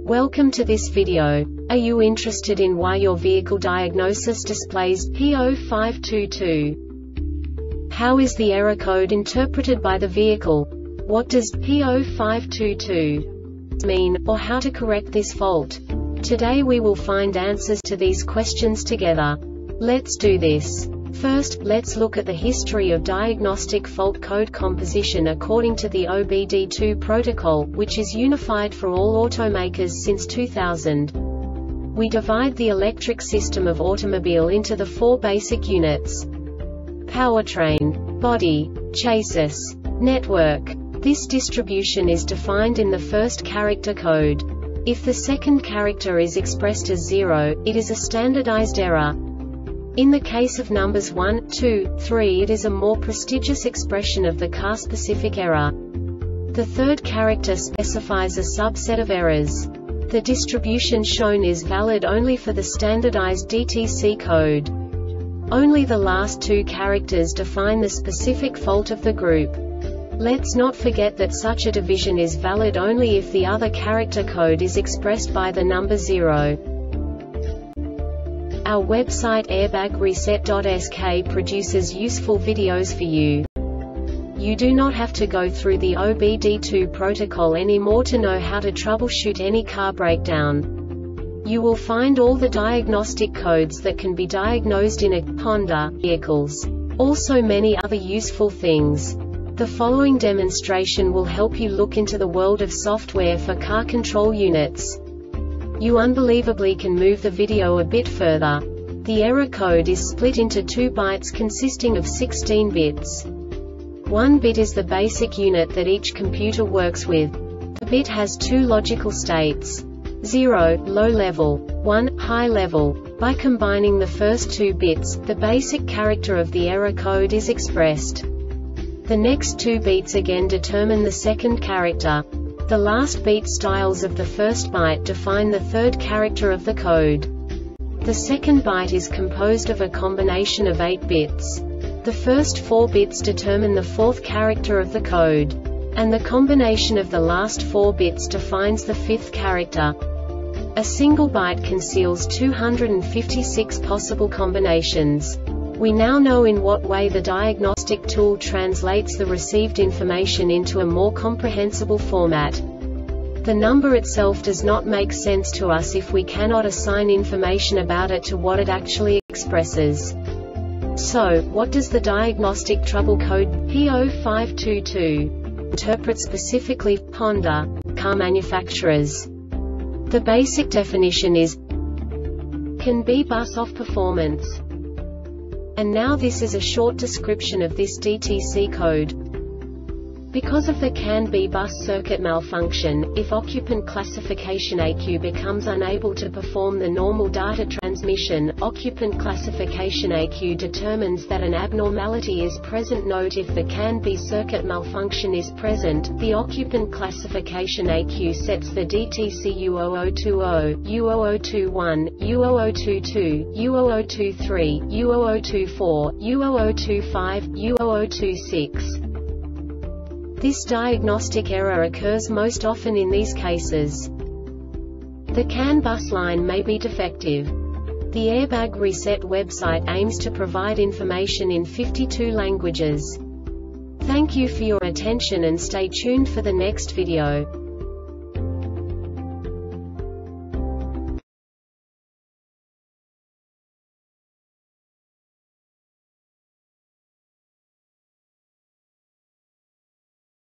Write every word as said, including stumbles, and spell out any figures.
Welcome to this video. Are you interested in why your vehicle diagnosis displays P zero five two two? How is the error code interpreted by the vehicle? What does P zero five two two mean, or how to correct this fault? Today we will find answers to these questions together. Let's do this. First, let's look at the history of diagnostic fault code composition according to the O B D two protocol, which is unified for all automakers since two thousand. We divide the electric system of automobile into the four basic units: powertrain, body, chassis, network. This distribution is defined in the first character code. If the second character is expressed as zero, it is a standardized error. In the case of numbers one, two, three, it is a more prestigious expression of the car-specific error. The third character specifies a subset of errors. The distribution shown is valid only for the standardized D T C code. Only the last two characters define the specific fault of the group. Let's not forget that such a division is valid only if the other character code is expressed by the number zero. Our website airbag reset dot S K produces useful videos for you. You do not have to go through the O B D two protocol anymore to know how to troubleshoot any car breakdown. You will find all the diagnostic codes that can be diagnosed in a Honda vehicles. Also many other useful things. The following demonstration will help you look into the world of software for car control units. You unbelievably can move the video a bit further. The error code is split into two bytes consisting of sixteen bits. One bit is the basic unit that each computer works with. The bit has two logical states: zero, low level, one, high level. By combining the first two bits, the basic character of the error code is expressed. The next two beats again determine the second character. The last beat styles of the first byte define the third character of the code. The second byte is composed of a combination of eight bits. The first four bits determine the fourth character of the code. And the combination of the last four bits defines the fifth character. A single byte conceals two hundred fifty-six possible combinations. We now know in what way the diagnostic tool translates the received information into a more comprehensible format. The number itself does not make sense to us if we cannot assign information about it to what it actually expresses. So, what does the diagnostic trouble code P zero five two two interpret specifically for Honda car manufacturers? The basic definition is C A N B bus off performance. And now this is a short description of this D T C code. Because of the C A N B bus circuit malfunction, if occupant classification A Q becomes unable to perform the normal data transmission, occupant classification A Q determines that an abnormality is present. Note: if the C A N B circuit malfunction is present, the occupant classification A Q sets the D T C U zero zero two zero, U zero zero two one, U zero zero two two, U zero zero two three, U zero zero two four, U zero zero two five, U zero zero two six. This diagnostic error occurs most often in these cases. The C A N bus line may be defective. The Airbag Reset website aims to provide information in fifty-two languages. Thank you for your attention and stay tuned for the next video.